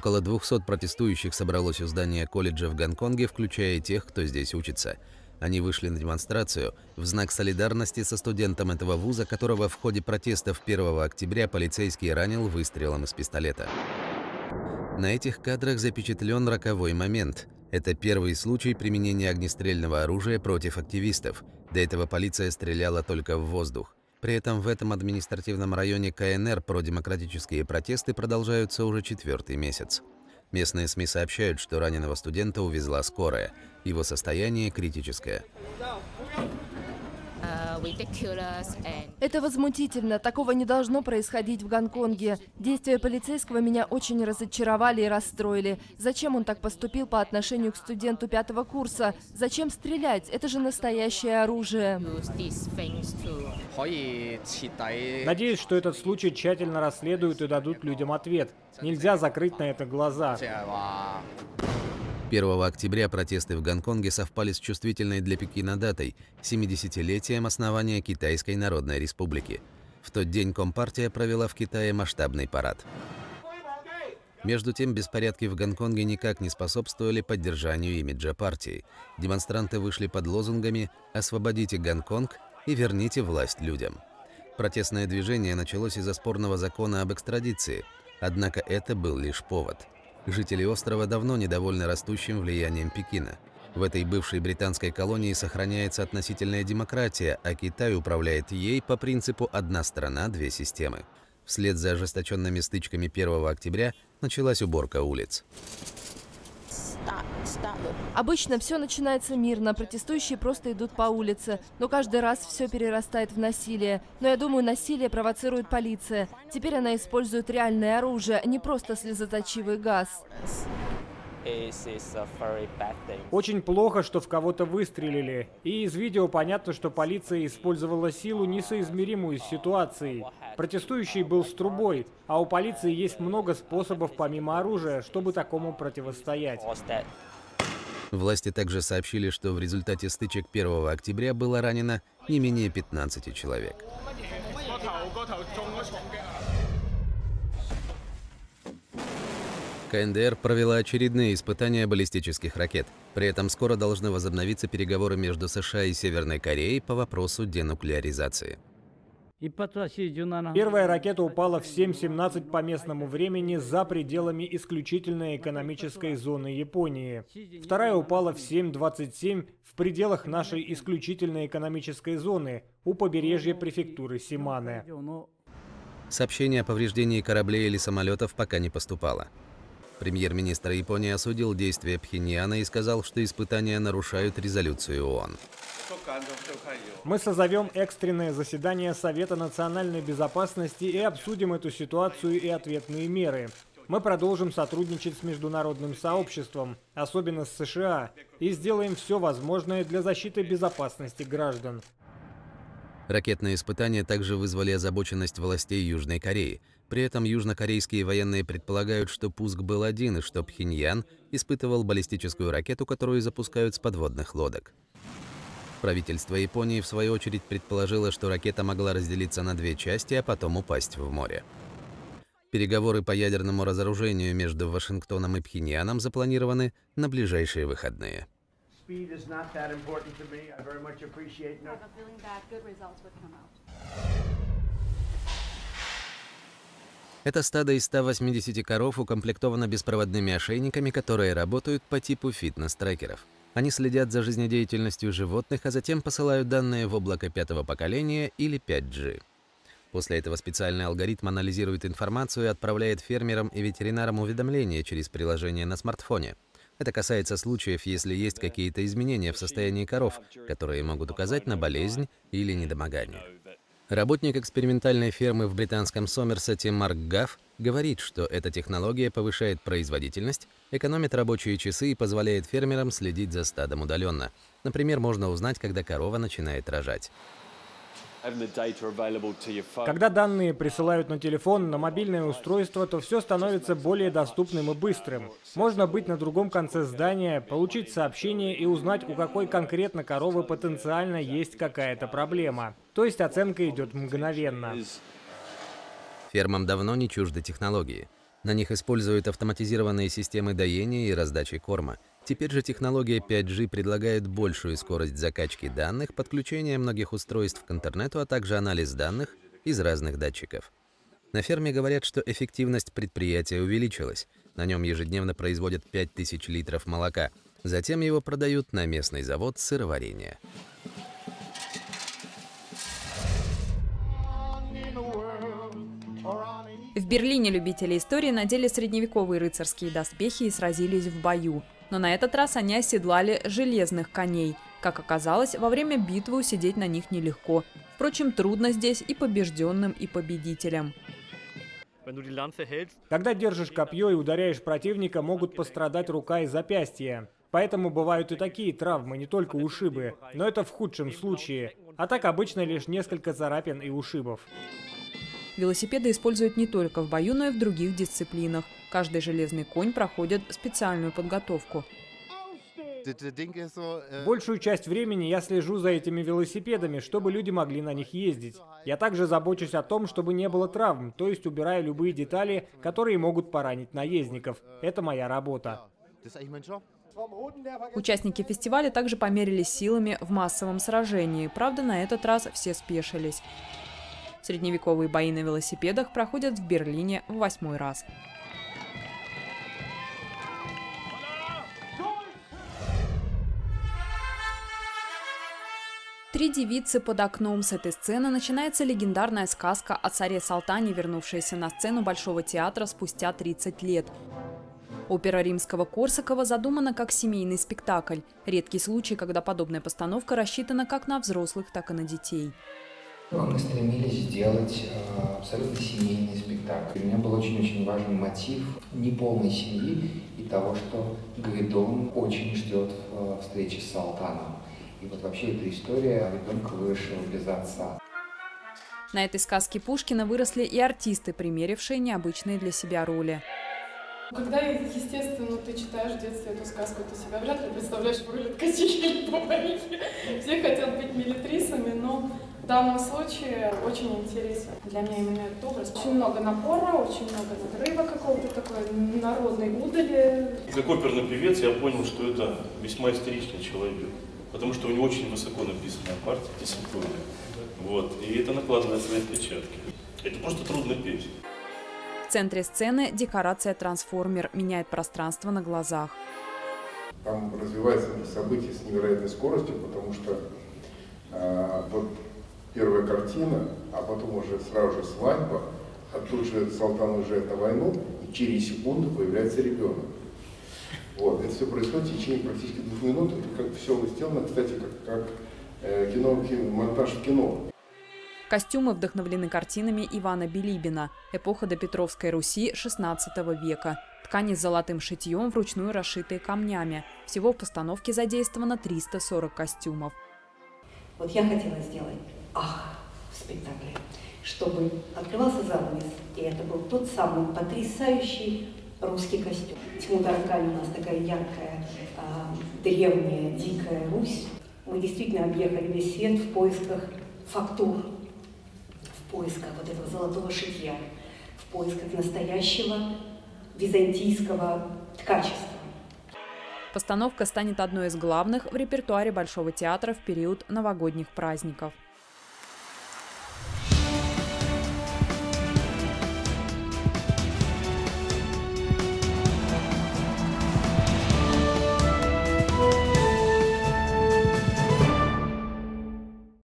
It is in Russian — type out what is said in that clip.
Около 200 протестующих собралось у здания колледжа в Гонконге, включая и тех, кто здесь учится. Они вышли на демонстрацию в знак солидарности со студентом этого вуза, которого в ходе протестов 1 октября полицейский ранил выстрелом из пистолета. На этих кадрах запечатлен роковой момент. Это первый случай применения огнестрельного оружия против активистов. До этого полиция стреляла только в воздух. При этом в этом административном районе КНР продемократические протесты продолжаются уже 4-й месяц. Местные СМИ сообщают, что раненого студента увезла скорая. Его состояние критическое. Это возмутительно. Такого не должно происходить в Гонконге. Действия полицейского меня очень разочаровали и расстроили. Зачем он так поступил по отношению к студенту 5-го курса? Зачем стрелять? Это же настоящее оружие. Надеюсь, что этот случай тщательно расследуют и дадут людям ответ. Нельзя закрыть на это глаза. 1 октября протесты в Гонконге совпали с чувствительной для Пекина датой – 70-летием основания Китайской Народной Республики. В тот день Компартия провела в Китае масштабный парад. Между тем, беспорядки в Гонконге никак не способствовали поддержанию имиджа партии. Демонстранты вышли под лозунгами «Освободите Гонконг» и «Верните власть людям». Протестное движение началось из-за спорного закона об экстрадиции, однако это был лишь повод. Жители острова давно недовольны растущим влиянием Пекина. В этой бывшей британской колонии сохраняется относительная демократия, а Китай управляет ей по принципу «одна страна, две системы». Вслед за ожесточенными стычками 1 октября началась уборка улиц. Обычно все начинается мирно, протестующие просто идут по улице. Но каждый раз все перерастает в насилие. Но я думаю, насилие провоцирует полиция. Теперь она использует реальное оружие, а не просто слезоточивый газ. Очень плохо, что в кого-то выстрелили. И из видео понятно, что полиция использовала силу, несоизмеримую с ситуацией. Протестующий был с трубой, а у полиции есть много способов помимо оружия, чтобы такому противостоять. Власти также сообщили, что в результате стычек 1 октября было ранено не менее 15 человек. КНДР провела очередные испытания баллистических ракет. При этом скоро должны возобновиться переговоры между США и Северной Кореей по вопросу денуклеаризации. Первая ракета упала в 7:17 по местному времени за пределами исключительной экономической зоны Японии. Вторая упала в 7:27 в пределах нашей исключительной экономической зоны у побережья префектуры Симане. Сообщение о повреждении кораблей или самолетов пока не поступало. Премьер-министр Японии осудил действия Пхеньяна и сказал, что испытания нарушают резолюцию ООН. Мы созовем экстренное заседание Совета национальной безопасности и обсудим эту ситуацию и ответные меры. Мы продолжим сотрудничать с международным сообществом, особенно с США, и сделаем все возможное для защиты безопасности граждан. Ракетные испытания также вызвали озабоченность властей Южной Кореи. При этом южнокорейские военные предполагают, что пуск был один и что Пхеньян испытывал баллистическую ракету, которую запускают с подводных лодок. Правительство Японии, в свою очередь, предположило, что ракета могла разделиться на две части, а потом упасть в море. Переговоры по ядерному разоружению между Вашингтоном и Пхеньяном запланированы на ближайшие выходные. Это стадо из 180 коров укомплектовано беспроводными ошейниками, которые работают по типу фитнес-трекеров. Они следят за жизнедеятельностью животных, а затем посылают данные в облако 5-го поколения или 5G. После этого специальный алгоритм анализирует информацию и отправляет фермерам и ветеринарам уведомления через приложение на смартфоне. Это касается случаев, если есть какие-то изменения в состоянии коров, которые могут указать на болезнь или недомогание. Работник экспериментальной фермы в британском Сомерсете Марк Гафф говорит, что эта технология повышает производительность, экономит рабочие часы и позволяет фермерам следить за стадом удаленно. Например, можно узнать, когда корова начинает рожать. Когда данные присылают на телефон, на мобильное устройство, то все становится более доступным и быстрым. Можно быть на другом конце здания, получить сообщение и узнать, у какой конкретно коровы потенциально есть какая-то проблема. То есть оценка идет мгновенно. Фермам давно не чужды технологии. На них используют автоматизированные системы доения и раздачи корма. Теперь же технология 5G предлагает большую скорость закачки данных, подключение многих устройств к интернету, а также анализ данных из разных датчиков. На ферме говорят, что эффективность предприятия увеличилась. На нем ежедневно производят 5000 литров молока. Затем его продают на местный завод сыроварения. В Берлине любители истории надели средневековые рыцарские доспехи и сразились в бою. Но на этот раз они оседлали железных коней. Как оказалось, во время битвы усидеть на них нелегко. Впрочем, трудно здесь и побежденным, и победителям. Когда держишь копье и ударяешь противника, могут пострадать рука и запястье. Поэтому бывают и такие травмы, не только ушибы. Но это в худшем случае. А так обычно лишь несколько царапин и ушибов. Велосипеды используют не только в бою, но и в других дисциплинах. Каждый железный конь проходит специальную подготовку. Большую часть времени я слежу за этими велосипедами, чтобы люди могли на них ездить. Я также забочусь о том, чтобы не было травм, то есть убираю любые детали, которые могут поранить наездников. Это моя работа. Участники фестиваля также померились силами в массовом сражении. Правда, на этот раз все спешились. Средневековые бои на велосипедах проходят в Берлине в 8-й раз. «Три девицы под окном». С этой сцены начинается легендарная сказка о царе Салтане, вернувшаяся на сцену Большого театра спустя 30 лет. Опера Римского-Корсакова задумана как семейный спектакль. Редкий случай, когда подобная постановка рассчитана как на взрослых, так и на детей. Мы стремились сделать абсолютно семейный спектакль. Для меня был очень-очень важен мотив неполной семьи и того, что Гвидон очень ждет встречи с Салтаном. И вот вообще эта история ребенка, выросшего без отца. На этой сказке Пушкина выросли и артисты, примерившие необычные для себя роли. Когда, естественно, ты читаешь в детстве эту сказку, ты себя вряд ли представляешь в роли ткачихи или поварихи. Все хотят быть милитрисами, но в данном случае очень интересен для меня именно этот образ. Очень много напора, очень много надрыва какого-то такой народной удали. Как оперный певец я понял, что это весьма истеричный человек, потому что у него очень высоко написанная партия, симфония. Вот, и это накладывает свои отпечатки. Это просто трудно петь. В центре сцены декорация «Трансформер» меняет пространство на глазах. Там развивается событие с невероятной скоростью, потому что вот первая картина, а потом уже сразу же свадьба, а тут же Салтан уезжает на войну, и через секунду появляется ребенок. Вот, это все происходит в течение практически 2 минут, и как все сделано, кстати, как монтаж в кино. Костюмы вдохновлены картинами Ивана Билибина, эпоха допетровской Руси XVI века. Ткани с золотым шитьем, вручную расшитые камнями. Всего в постановке задействовано 340 костюмов. Вот я хотела сделать в спектакле, чтобы открывался занавес, и это был тот самый потрясающий русский костюм. Тьму Таракань у нас такая яркая, древняя, дикая Русь. Мы действительно объехали весь свет в поисках фактур, в поисках вот этого золотого шитья, в поисках настоящего византийского ткачества. Постановка станет одной из главных в репертуаре Большого театра в период новогодних праздников.